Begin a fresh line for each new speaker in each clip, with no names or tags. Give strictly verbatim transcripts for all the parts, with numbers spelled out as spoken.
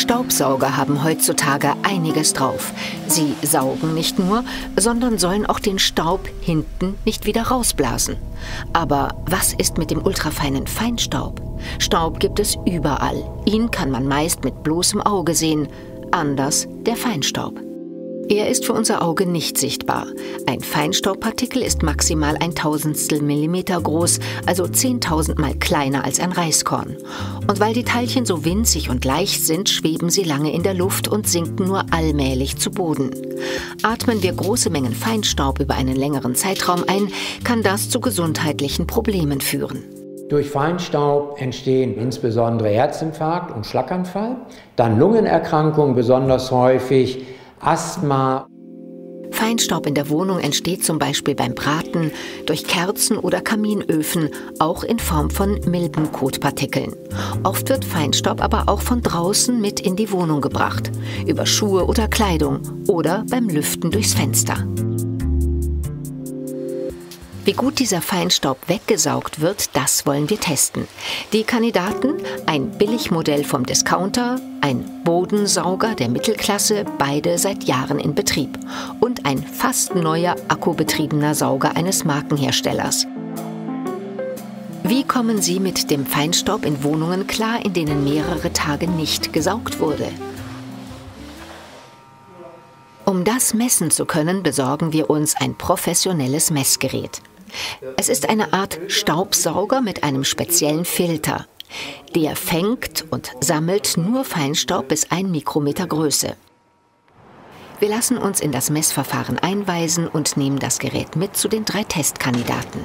Staubsauger haben heutzutage einiges drauf. Sie saugen nicht nur, sondern sollen auch den Staub hinten nicht wieder rausblasen. Aber was ist mit dem ultrafeinen Feinstaub? Staub gibt es überall. Ihn kann man meist mit bloßem Auge sehen. Anders der Feinstaub. Er ist für unser Auge nicht sichtbar. Ein Feinstaubpartikel ist maximal ein Tausendstel Millimeter groß, also zehntausendmal kleiner als ein Reiskorn. Und weil die Teilchen so winzig und leicht sind, schweben sie lange in der Luft und sinken nur allmählich zu Boden. Atmen wir große Mengen Feinstaub über einen längeren Zeitraum ein, kann das zu gesundheitlichen Problemen führen.
Durch Feinstaub entstehen insbesondere Herzinfarkt und Schlaganfall, dann Lungenerkrankungen besonders häufig, Asthma.
Feinstaub in der Wohnung entsteht zum Beispiel beim Braten, durch Kerzen oder Kaminöfen, auch in Form von Milbenkotpartikeln. Oft wird Feinstaub aber auch von draußen mit in die Wohnung gebracht, über Schuhe oder Kleidung oder beim Lüften durchs Fenster. Wie gut dieser Feinstaub weggesaugt wird, das wollen wir testen. Die Kandidaten: ein Billigmodell vom Discounter, ein Bodensauger der Mittelklasse, beide seit Jahren in Betrieb, und ein fast neuer akkubetriebener Sauger eines Markenherstellers. Wie kommen Sie mit dem Feinstaub in Wohnungen klar, in denen mehrere Tage nicht gesaugt wurde? Um das messen zu können, besorgen wir uns ein professionelles Messgerät. Es ist eine Art Staubsauger mit einem speziellen Filter. Der fängt und sammelt nur Feinstaub bis ein Mikrometer Größe. Wir lassen uns in das Messverfahren einweisen und nehmen das Gerät mit zu den drei Testkandidaten.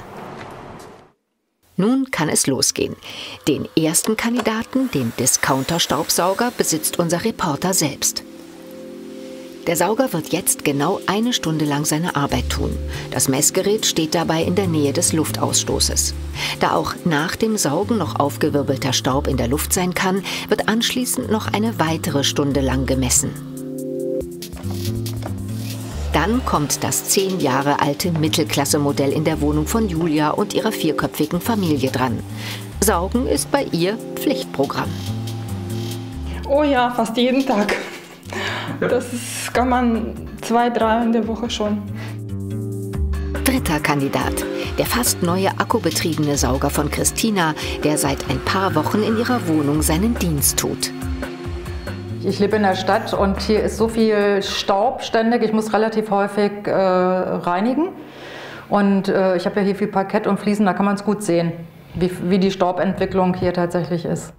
Nun kann es losgehen. Den ersten Kandidaten, den Discounter-Staubsauger, besitzt unser Reporter selbst. Der Sauger wird jetzt genau eine Stunde lang seine Arbeit tun. Das Messgerät steht dabei in der Nähe des Luftausstoßes. Da auch nach dem Saugen noch aufgewirbelter Staub in der Luft sein kann, wird anschließend noch eine weitere Stunde lang gemessen. Dann kommt das zehn Jahre alte Mittelklasse-Modell in der Wohnung von Julia und ihrer vierköpfigen Familie dran. Saugen ist bei ihr Pflichtprogramm.
Oh ja, fast jeden Tag. Das ist, kann man zwei, drei in der Woche schon.
Dritter Kandidat, der fast neue akkubetriebene Sauger von Christina, der seit ein paar Wochen in ihrer Wohnung seinen Dienst tut.
Ich lebe in der Stadt und hier ist so viel Staub ständig. Ich muss relativ häufig äh, reinigen. Und äh, ich habe ja hier viel Parkett und Fliesen, da kann man es gut sehen, wie, wie die Staubentwicklung hier tatsächlich ist.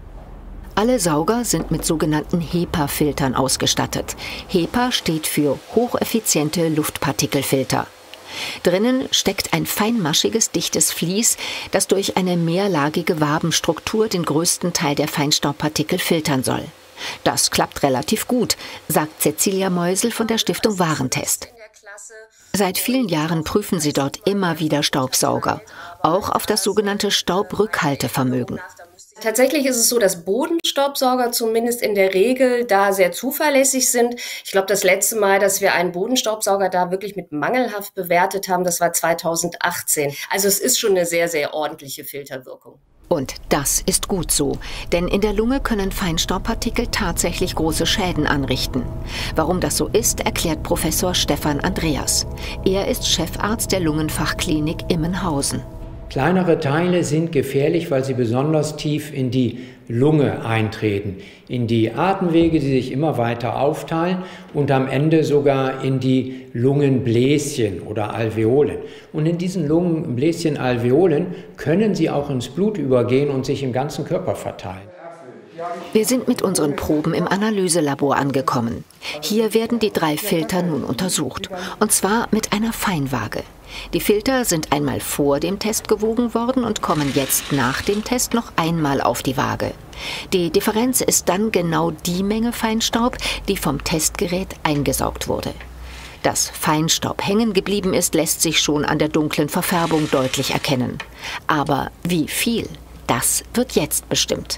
Alle Sauger sind mit sogenannten HEPA-Filtern ausgestattet. HEPA steht für hocheffiziente Luftpartikelfilter. Drinnen steckt ein feinmaschiges, dichtes Vlies, das durch eine mehrlagige Wabenstruktur den größten Teil der Feinstaubpartikel filtern soll. Das klappt relativ gut, sagt Cecilia Meusel von der Stiftung Warentest. Seit vielen Jahren prüfen sie dort immer wieder Staubsauger, auch auf das sogenannte Staubrückhaltevermögen.
Tatsächlich ist es so, dass Bodenstaubsauger zumindest in der Regel da sehr zuverlässig sind. Ich glaube, das letzte Mal, dass wir einen Bodenstaubsauger da wirklich mit mangelhaft bewertet haben, das war zweitausendachtzehn. Also es ist schon eine sehr, sehr ordentliche Filterwirkung.
Und das ist gut so, denn in der Lunge können Feinstaubpartikel tatsächlich große Schäden anrichten. Warum das so ist, erklärt Professor Stefan Andreas. Er ist Chefarzt der Lungenfachklinik Immenhausen.
Kleinere Teile sind gefährlich, weil sie besonders tief in die Lunge eintreten, in die Atemwege, die sich immer weiter aufteilen und am Ende sogar in die Lungenbläschen oder Alveolen. Und in diesen Lungenbläschen, Alveolen können sie auch ins Blut übergehen und sich im ganzen Körper verteilen.
Wir sind mit unseren Proben im Analyselabor angekommen. Hier werden die drei Filter nun untersucht, und zwar mit einer Feinwaage. Die Filter sind einmal vor dem Test gewogen worden und kommen jetzt nach dem Test noch einmal auf die Waage. Die Differenz ist dann genau die Menge Feinstaub, die vom Testgerät eingesaugt wurde. Dass Feinstaub hängen geblieben ist, lässt sich schon an der dunklen Verfärbung deutlich erkennen. Aber wie viel, das wird jetzt bestimmt.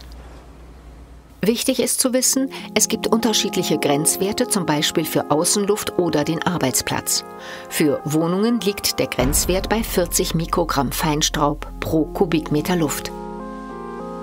Wichtig ist zu wissen, es gibt unterschiedliche Grenzwerte, zum Beispiel für Außenluft oder den Arbeitsplatz. Für Wohnungen liegt der Grenzwert bei vierzig Mikrogramm Feinstaub pro Kubikmeter Luft.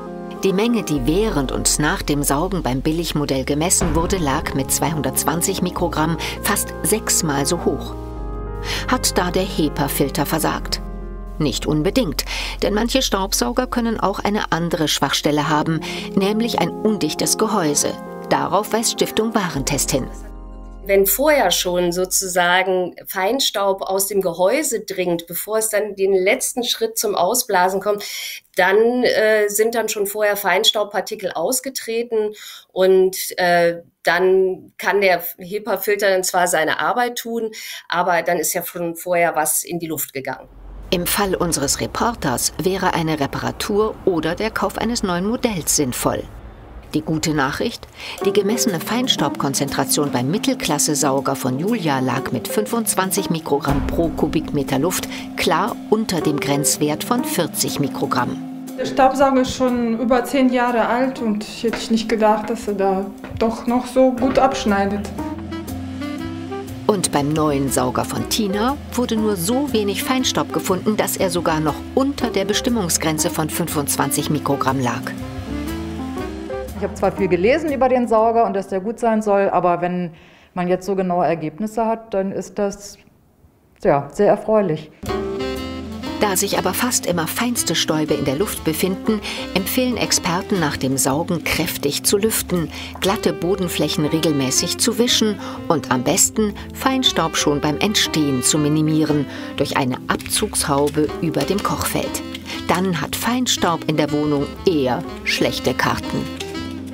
Die Menge, die während und nach dem Saugen beim Billigmodell gemessen wurde, lag mit zweihundertzwanzig Mikrogramm fast sechsmal so hoch. Hat da der HEPA-Filter versagt? Nicht unbedingt, denn manche Staubsauger können auch eine andere Schwachstelle haben, nämlich ein undichtes Gehäuse. Darauf weist Stiftung Warentest hin.
Wenn vorher schon sozusagen Feinstaub aus dem Gehäuse dringt, bevor es dann den letzten Schritt zum Ausblasen kommt, dann äh, sind dann schon vorher Feinstaubpartikel ausgetreten und äh, dann kann der HEPA-Filter dann zwar seine Arbeit tun, aber dann ist ja schon vorher was in die Luft gegangen.
Im Fall unseres Reporters wäre eine Reparatur oder der Kauf eines neuen Modells sinnvoll. Die gute Nachricht? Die gemessene Feinstaubkonzentration beim Mittelklasse-Sauger von Julia lag mit fünfundzwanzig Mikrogramm pro Kubikmeter Luft klar unter dem Grenzwert von vierzig Mikrogramm.
Der Staubsauger ist schon über zehn Jahre alt und ich hätte nicht gedacht, dass er da doch noch so gut abschneidet.
Und beim neuen Sauger von Tina wurde nur so wenig Feinstaub gefunden, dass er sogar noch unter der Bestimmungsgrenze von fünfundzwanzig Mikrogramm lag.
Ich habe zwar viel gelesen über den Sauger und dass der gut sein soll, aber wenn man jetzt so genaue Ergebnisse hat, dann ist das ja, sehr erfreulich.
Da sich aber fast immer feinste Stäube in der Luft befinden, empfehlen Experten nach dem Saugen kräftig zu lüften, glatte Bodenflächen regelmäßig zu wischen und am besten Feinstaub schon beim Entstehen zu minimieren durch eine Abzugshaube über dem Kochfeld. Dann hat Feinstaub in der Wohnung eher schlechte Karten.